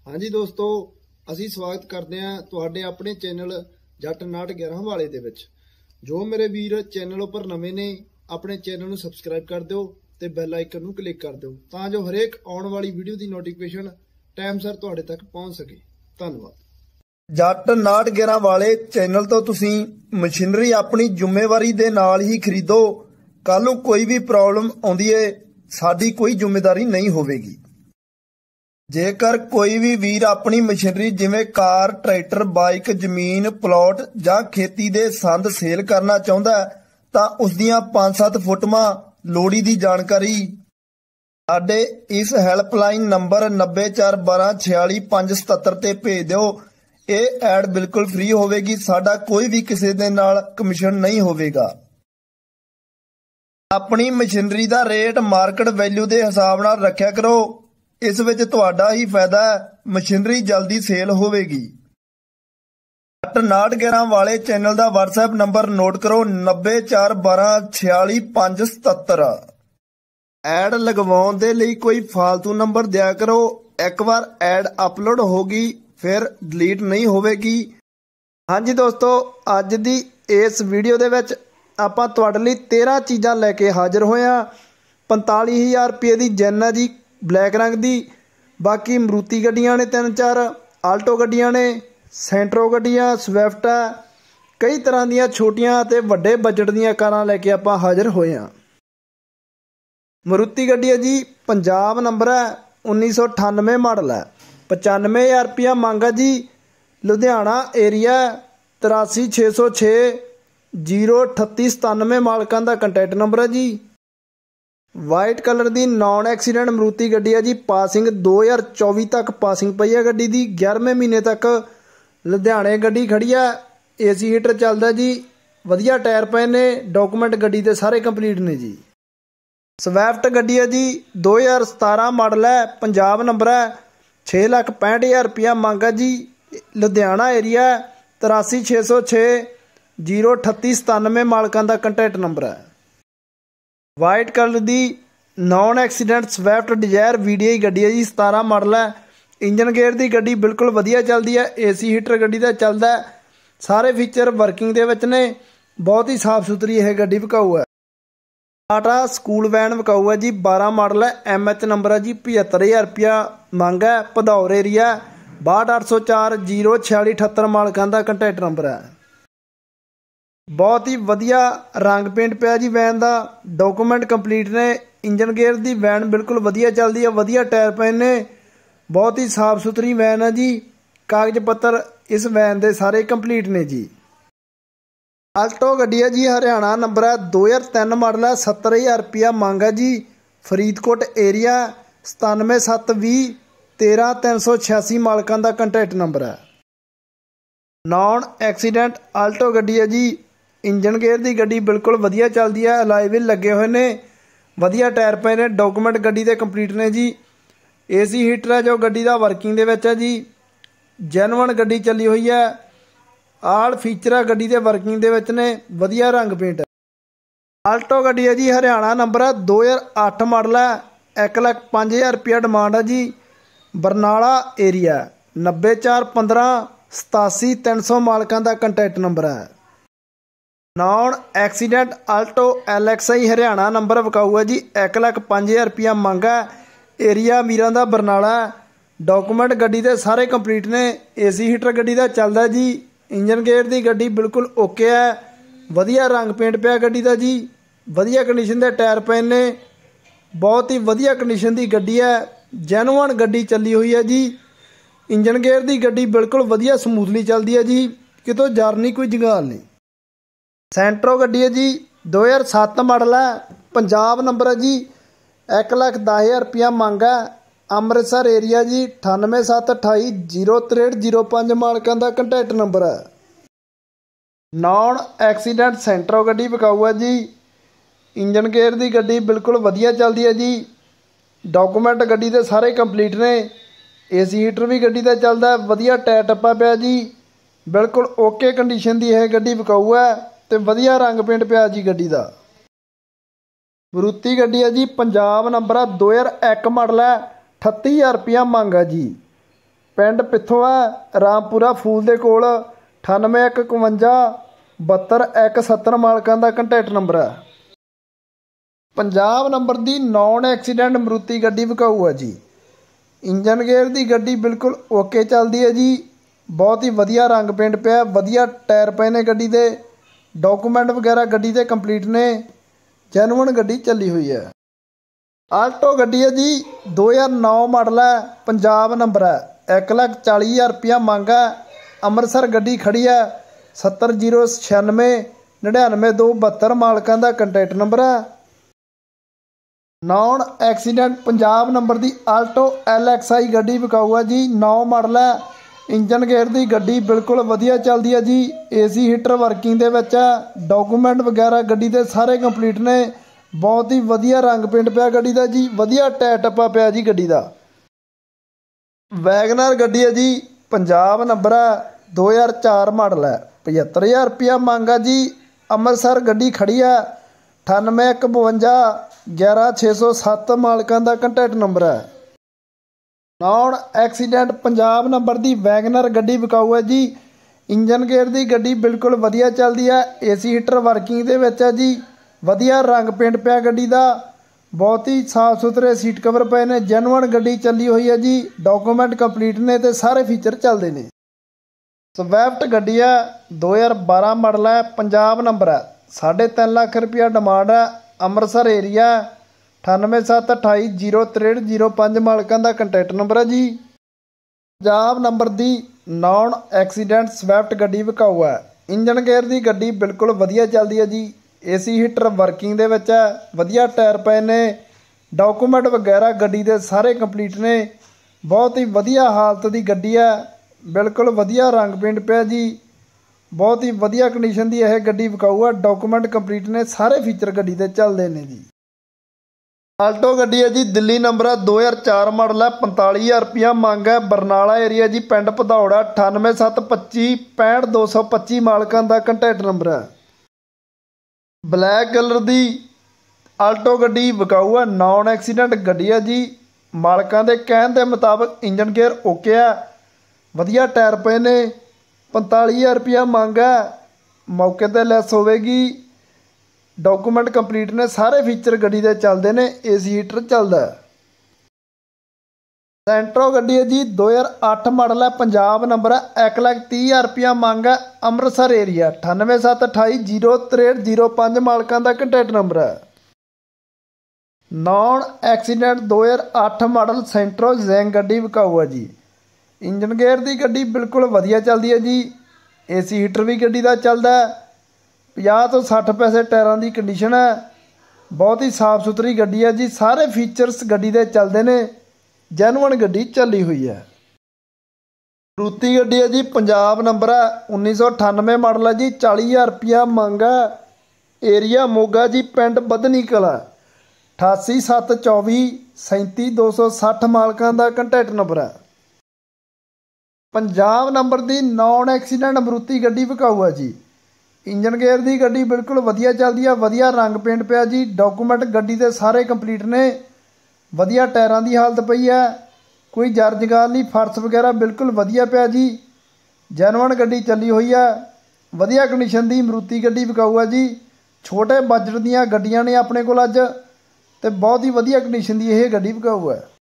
हाँ जी दोस्तों, असी स्वागत करते हैं तुहाडे अपने चैनल जट 911 वाले दे विच। जो मेरे वीर चैनल पर नवे ने अपने चैनल नूं सबसक्राइब कर दिओ ते बैल आइकन नूं क्लिक कर दिओ तां जो हरेक आउण वाली वीडियो की नोटिफिकेशन टाइम सिर तुहाडे तक पहुंच सके। धन्यवाद। जट 911 वाले चैनल तो तुसीं मशीनरी अपनी जिम्मेवारी दे नाल ही खरीदो। कल नूं कोई भी प्रॉब्लम आउंदी है साडी कोई जिम्मेदारी नहीं होवेगी। जेकर कोई भी वीर अपनी मशीनरी जिवें कार, ट्रैक्टर, बाइक, जमीन, प्लॉट जां खेती दे संद सेल करना चाहुंदा है तां उसदियां 5-7 फोटोआं लोड़ी दी जानकारी साडे इस हैल्पलाइन नंबर 9441264577 ते भेज दिओ। ਇਹ ਐਡ बिल्कुल फ्री होवेगी। साडा कोई भी किसी दे नाल कमीशन नहीं होवेगा। अपनी मशीनरी दा रेट मार्केट वैल्यू दे हिसाब नाल रखिया करो। इस विच तुहाडा ही फायदा है, मशीनरी जल्दी सेल होवेगी। जट 911 वाले चैनल दा WhatsApp नंबर नोट करो 9441264577। ਐਡ लगवाउण दे लई कोई फालतू नंबर दिया करो। एक बार ऐड अपलोड होगी फिर डिलीट नहीं होवेगी। हाँ जी दोस्तों, अज दी इस वीडियो दे विच आपां तुहाडे लई 13 चीज़ां लैके हाजिर होए हां। 45,000 रुपये की जैन है जी, ब्लैक रंग की। बाकी मरूती गड्डियां ने 3-4, आल्टो गड्डियां ने, सेंट्रो गड्डियां, स्विफ्ट है, कई तरह दीयां छोटियां ते वड्डे बजट दीयां कारां लैके आपां हाजिर होए हां। मरूती गड्डी है जी, पंजाब नंबर है, 1998 मॉडल है, 95,000 रुपया मंग है जी। लुधियाना एरिया 83-606 03897 मालकां दा कंटैक्ट नंबर है जी। वाइट कलर की नॉन एक्सीडेंट मरूती गड्डी है जी। पासिंग 2024 तक पासिंग पई है गड्डी की। 11वें महीने तक लुधियाने गड्डी खड़ी है। AC हीटर चलदा जी, वधिया टायर पे ने, डॉकूमेंट गड्डी के सारे कंप्लीट ने जी। स्विफ्ट गड्डी है जी, 2017 मॉडल है, पंजाब नंबर है, 6,65,000 रुपया मंग है जी। लुधियाना एरिया 83-606 03897 मालकां दा कंटैक्ट नंबर है। वाइट कलर की non accident Swift Dzire VDI गड्डी है जी, 17 मॉडल है। इंजन गेयर की गड्डी बिल्कुल वधिया चलती है। AC हीटर गड्डी का चलता है। सारे फीचर वर्किंग दे विच ने। बहुत ही साफ सुथरी यह गड्डी विकाऊ है। टाटा स्कूल वैन विकाऊ है जी, 12 मॉडल है, MH नंबर है जी, 75,000 रुपया मंग है। भदौर एरिया 62,804 04678 मालकां दा कंटैक्ट नंबर है। बहुत ही वधिया रंग पेंट पिया जी वैन का। डॉकूमेंट कंप्लीट ने। इंजन गेयर की वैन बिल्कुल वधिया चलती है, वधिया टायर पे ने। बहुत ही साफ सुथरी वैन है जी। कागज पत्तर इस वैन के सारे कंप्लीट ने जी। आल्टो गड्डी है जी, हरियाणा नंबर है, 2003 मॉडल है, 70,000 रुपया मंग है जी। फरीदकोट एरिया 97,720 13,386 मालकां दा कंटैक्ट नंबर है। नॉन एक्सीडेंट आल्टो गड्डी है जी। इंजन गेयर की गड्डी बिल्कुल वधिया चलती है। अलाइ व्हील लगे हुए ने, वधिया टायर पे ने, डॉकूमेंट गड्डी के कंप्लीट ने जी। AC हीटर है जो गड्डी का वर्किंग दे विच है जी। जेनवन गड्डी चली हुई है। आल फीचर है गड्डी के वर्किंग दे विच ने, वधिया रंग पेंट है। आल्टो गड्डी है जी, हरियाणा नंबर है, 2008 मॉडल है, 1,05,000 रुपया डिमांड है जी। बरनाला एरिया 9415 87-300 मालकां दा कंटैक्ट नंबर है। Non accident Alto LXI Haryana number विकाऊ है जी, 1,05,000 रुपया मंग है। एरिया मीरां दा बरनाला। डॉकूमेंट गड्डी के सारे कंप्लीट ने। AC हीटर गड्डी का चलता जी। इंजन गेयर की गड्डी बिल्कुल ओके है। वधिया रंग पेंट पिया गड्डी का जी। वधिया कंडीशन के टायर पे ने। बहुत ही वधिया कंडीशन की गड्डी है। जेनुअन गड्डी चली हुई है जी। इंजन गेयर की गड्डी बिल्कुल वधिया स्मूथली चलती है जी। कितों जार नहीं, कोई जंगाल नहीं। सेंट्रो गड्डी है जी, 2007 मॉडल है, पंजाब नंबर है जी, 1,10,000 रुपया मंग है। अमृतसर एरिया जी 98,728 06305 मालकां दा कंटैक्ट नंबर है। नॉन एक्सीडेंट सेंट्रो गड्डी विकाऊ है जी। इंजन गेयर की गड्डी बिल्कुल वधिया चलती है जी। डॉकूमेंट गड्डी के सारे कंप्लीट ने। AC हीटर भी गड्डी का चलता है। वधिया टायर टप्पा पिया जी। बिल्कुल ओके कंडीशन की यह गड्डी विकाऊ है ते वधिया रंग पेंट पिया जी गड्डी का। मरूती गड्डी है जी, पंजाब नंबर है, 2001 मॉडल है, 38,000 रुपया मंग है जी। ਪਿੰਡ ਪਿੱਥੋਂ ਹੈ, ਰਾਮਪੁਰਾ ਫੂਲ ਦੇ ਕੋਲ। 9851 72 ਮਾਲਕਾਂ ਦਾ ਕੰਟੈਕਟ ਨੰਬਰ ਹੈ। ਪੰਜਾਬ ਨੰਬਰ ਦੀ ਨੌਨ ਐਕਸੀਡੈਂਟ ਮਰੂਤੀ ਗੱਡੀ ਵਿਕਾਊ ਹੈ ਜੀ। ਇੰਜਨ ਗੇਅਰ ਦੀ ਗੱਡੀ ਬਿਲਕੁਲ ਓਕੇ ਚੱਲਦੀ ਹੈ ਜੀ। ਬਹੁਤ ਹੀ ਵਧੀਆ ਰੰਗ ਪੇਂਟ ਪਿਆ, ਵਧੀਆ ਟਾਇਰ ਪਏ ਨੇ ਗੱਡੀ ਦੇ। ਡਾਕੂਮੈਂਟ ਵਗੈਰਾ ਗੱਡੀ ਦੇ ਕੰਪਲੀਟ ਨੇ, ਜੈਨੂਅਨ ਗੱਡੀ ਚੱਲੀ ਹੋਈ ਹੈ। ਆਲਟੋ ਗੱਡੀ ਹੈ ਜੀ, 2009 ਮਾਡਲ ਹੈ, ਪੰਜਾਬ ਨੰਬਰ ਹੈ। 1,40,000 ਰੁਪਇਆ ਮੰਗ ਹੈ। ਅੰਮ੍ਰਿਤਸਰ ਗੱਡੀ ਖੜੀ ਹੈ। 700969 99272 ਮਾਲਕਾਂ ਦਾ ਕੰਟੈਕਟ ਨੰਬਰ ਹੈ। ਨੌਨ ਐਕਸੀਡੈਂਟ ਪੰਜਾਬ ਨੰਬਰ ਦੀ ਆਲਟੋ LXI ਗੱਡੀ ਵਿਕਾਊ ਹੈ ਜੀ। 9 ਮਾਡਲ ਹੈ। ਇੰਜਨ ਗੇਅਰ ਦੀ ਗੱਡੀ ਬਿਲਕੁਲ ਵਧੀਆ ਚੱਲਦੀ ਹੈ ਜੀ। AC ਹੀਟਰ ਵਰਕਿੰਗ ਦੇ ਵਿੱਚ ਹੈ। ਡਾਕੂਮੈਂਟ ਵਗੈਰਾ ਗੱਡੀ ਦੇ ਸਾਰੇ ਕੰਪਲੀਟ ਨੇ। ਬਹੁਤ ਹੀ ਵਧੀਆ ਰੰਗ ਪੇਂਟ ਪਿਆ ਗੱਡੀ ਦਾ ਜੀ। ਵਧੀਆ ਟਾਇਰ ਟੱਪਾ ਪਿਆ ਜੀ ਗੱਡੀ ਦਾ। ਵੈਗਨਰ ਗੱਡੀ ਹੈ ਜੀ, ਪੰਜਾਬ ਨੰਬਰ ਹੈ। 2004 ਮਾਡਲ ਹੈ। 75,000 ਰੁਪਇਆ ਮੰਗ ਹੈ ਜੀ। ਅੰਮ੍ਰਿਤਸਰ ਗੱਡੀ ਖੜੀ ਹੈ। 9851 11607 ਮਾਲਕਾਂ ਦਾ ਕੰਟੈਕਟ ਨੰਬਰ ਹੈ। ਨੌਨ ਐਕਸੀਡੈਂਟ ਪੰਜਾਬ ਨੰਬਰ ਦੀ ਵੈਗਨਰ ਗੱਡੀ ਵਿਕਾਊ ਹੈ ਜੀ। ਇੰਜਨ ਗੇਅਰ ਦੀ ਗੱਡੀ ਬਿਲਕੁਲ ਵਧੀਆ ਚੱਲਦੀ ਹੈ। AC ਹੀਟਰ ਵਰਕਿੰਗ ਦੇ ਵਿੱਚ ਹੈ ਜੀ। ਵਧੀਆ ਰੰਗ ਪੇਂਟ ਪਿਆ ਗੱਡੀ ਦਾ। ਬਹੁਤ ਹੀ ਸਾਫ ਸੁਥਰੇ ਸੀਟ ਕਵਰ ਪਏ ਨੇ। ਜੈਨੂਅਨ ਗੱਡੀ ਚੱਲੀ ਹੋਈ ਹੈ ਜੀ। ਡਾਕੂਮੈਂਟ ਕੰਪਲੀਟ ਨੇ ਤੇ ਸਾਰੇ ਫੀਚਰ ਚੱਲਦੇ ਨੇ। ਸਵਿਫਟ ਗੱਡੀ ਹੈ, 2012 ਮਾਡਲ ਹੈ, ਪੰਜਾਬ ਨੰਬਰ ਹੈ। 3.5 ਲੱਖ ਰੁਪਇਆ ਡਿਮਾਂਡ ਹੈ। ਅੰਮ੍ਰਿਤਸਰ ਏਰੀਆ। 9872806305 ਮਾਲਕਾਂ ਦਾ ਕੰਟੈਕਟ ਨੰਬਰ ਹੈ ਜੀ। ਪੰਜਾਬ ਨੰਬਰ ਦੀ ਨੌਨ ਐਕਸੀਡੈਂਟ ਸਵਿਫਟ ਗੱਡੀ ਵਿਕਾਊ ਹੈ। ਇੰਜਨ ਗੇਅਰ ਦੀ ਗੱਡੀ ਬਿਲਕੁਲ ਵਧੀਆ ਚੱਲਦੀ ਹੈ ਜੀ। AC ਹੀਟਰ ਵਰਕਿੰਗ ਦੇ ਵਿੱਚ ਹੈ। ਵਧੀਆ ਟਾਇਰ ਪਏ ਨੇ। ਡਾਕੂਮੈਂਟ ਵਗੈਰਾ ਗੱਡੀ ਦੇ ਸਾਰੇ ਕੰਪਲੀਟ ਨੇ। ਬਹੁਤ ਹੀ ਵਧੀਆ ਹਾਲਤ ਦੀ ਗੱਡੀ ਹੈ। ਬਿਲਕੁਲ ਵਧੀਆ ਰੰਗ ਪੇਂਟ ਪਿਆ ਜੀ। ਬਹੁਤ ਹੀ ਵਧੀਆ ਕੰਡੀਸ਼ਨ ਦੀ ਇਹ ਗੱਡੀ ਵਿਕਾਊ ਹੈ। ਡਾਕੂਮੈਂਟ ਕੰਪਲੀਟ ਨੇ। ਸਾਰੇ ਫੀਚਰ ਗੱਡੀ ਦੇ ਚੱਲਦੇ ਨੇ ਜੀ। ਆਲਟੋ ਗੱਡੀ ਹੈ ਜੀ, ਦਿੱਲੀ ਨੰਬਰ ਹੈ। 2004 ਮਾਡਲ ਹੈ। 45,000 ਰੁਪਇਆ ਮੰਗ ਹੈ। ਬਰਨਾਲਾ ਏਰੀਆ ਜੀ, ਪਿੰਡ ਭਦੌੜਾ। 9872 65225 ਮਾਲਕਾਂ ਦਾ ਕੰਟੈਕਟ ਨੰਬਰ ਹੈ। ਬਲੈਕ ਕਲਰ ਦੀ ਆਲਟੋ ਗੱਡੀ ਵਿਕਾਊ ਹੈ। ਨੌਨ ਐਕਸੀਡੈਂਟ ਗੱਡੀ ਹੈ ਜੀ। ਮਾਲਕਾਂ ਦੇ ਕਹਿਣ ਦੇ ਮੁਤਾਬਕ ਇੰਜਨ ਗੇਅਰ ਓਕੇ ਹੈ। ਵਧੀਆ ਟਾਇਰ ਪਏ ਨੇ। 45,000 ਰੁਪਇਆ ਮੰਗ ਹੈ। ਮੌਕੇ 'ਤੇ ਲੈਸ ਹੋਵੇਗੀ। ਡਾਕੂਮੈਂਟ ਕੰਪਲੀਟ ਨੇ। ਸਾਰੇ ਫੀਚਰ ਗੱਡੀ ਦੇ ਚੱਲਦੇ ਨੇ। AC ਹੀਟਰ ਚੱਲਦਾ। ਸੈਂਟਰੋ ਗੱਡੀ ਹੈ ਜੀ, 2008 ਮਾਡਲ ਹੈ, ਪੰਜਾਬ ਨੰਬਰ ਹੈ। 1,30,000 ਰੁਪਇਆ ਮੰਗ ਹੈ। ਅੰਮ੍ਰਿਤਸਰ ਏਰੀਆ। 9872806305 ਮਾਲਕਾਂ ਦਾ ਕੰਟੈਕਟ ਨੰਬਰ ਹੈ। Non accident 2008 model Santro Xing ਗੱਡੀ ਵਿਕਾਊ ਹੈ ਜੀ। ਇੰਜਨ ਗੇਅਰ ਦੀ ਗੱਡੀ ਬਿਲਕੁਲ ਵਧੀਆ ਚੱਲਦੀ ਹੈ ਜੀ। AC ਹੀਟਰ ਵੀ ਗੱਡੀ ਦਾ ਚੱਲਦਾ। 50 ਤੋਂ 60 ਪੈਸੇ ਟਾਇਰਾਂ ਦੀ ਕੰਡੀਸ਼ਨ ਹੈ। ਬਹੁਤ ਹੀ ਸਾਫ ਸੁਥਰੀ ਗੱਡੀ ਹੈ ਜੀ। ਸਾਰੇ ਫੀਚਰਸ ਗੱਡੀ ਦੇ ਚੱਲਦੇ ਨੇ। ਜੈਨੂਅਨ ਗੱਡੀ ਚੱਲੀ ਹੋਈ ਹੈ। ਮਰੂਤੀ ਗੱਡੀ ਹੈ ਜੀ, ਪੰਜਾਬ ਨੰਬਰ ਹੈ। 1998 ਮਾਡਲ ਹੈ ਜੀ। 40,000 ਰੁਪਇਆ ਮੰਗ ਹੈ। ਏਰੀਆ ਮੋਗਾ ਜੀ, ਪਿੰਡ ਬਦਨੀ ਕਲਾਂ। 88,724 37,260 ਮਾਲਕਾਂ ਦਾ ਕੰਟੈਕਟ ਨੰਬਰ ਹੈ। ਪੰਜਾਬ ਨੰਬਰ ਦੀ ਨੌਨ ਐਕਸੀਡੈਂਟ ਮਰੂਤੀ ਗੱਡੀ ਵਿਕਾਊ ਹੈ ਜੀ। ਇੰਜਨ ਗੇਅਰ ਦੀ ਗੱਡੀ ਬਿਲਕੁਲ ਵਧੀਆ ਚੱਲਦੀ ਹੈ। ਵਧੀਆ ਰੰਗ ਪੇਂਟ ਪਿਆ ਜੀ। ਡਾਕੂਮੈਂਟ ਗੱਡੀ ਦੇ ਸਾਰੇ ਕੰਪਲੀਟ ਨੇ। ਵਧੀਆ ਟਾਇਰਾਂ ਦੀ ਹਾਲਤ ਪਈ ਹੈ। ਕੋਈ ਜਰ ਜਗਾਲ ਨਹੀਂ। ਫਰਸ਼ ਵਗੈਰਾ ਬਿਲਕੁਲ ਵਧੀਆ ਪਿਆ ਜੀ। ਜੈਨੂਅਨ ਗੱਡੀ ਚੱਲੀ ਹੋਈ ਹੈ। ਵਧੀਆ ਕੰਡੀਸ਼ਨ ਦੀ ਮਰੂਤੀ ਗੱਡੀ ਵਿਕਾਊ ਹੈ ਜੀ। ਛੋਟੇ ਬਜਟ ਦੀਆਂ ਗੱਡੀਆਂ ਨੇ ਆਪਣੇ ਕੋਲ ਅੱਜ, ਤੇ ਬਹੁਤ ਹੀ ਵਧੀਆ ਕੰਡੀਸ਼ਨ ਦੀ ਇਹ ਗੱਡੀ ਵਿਕਾਊ ਹੈ।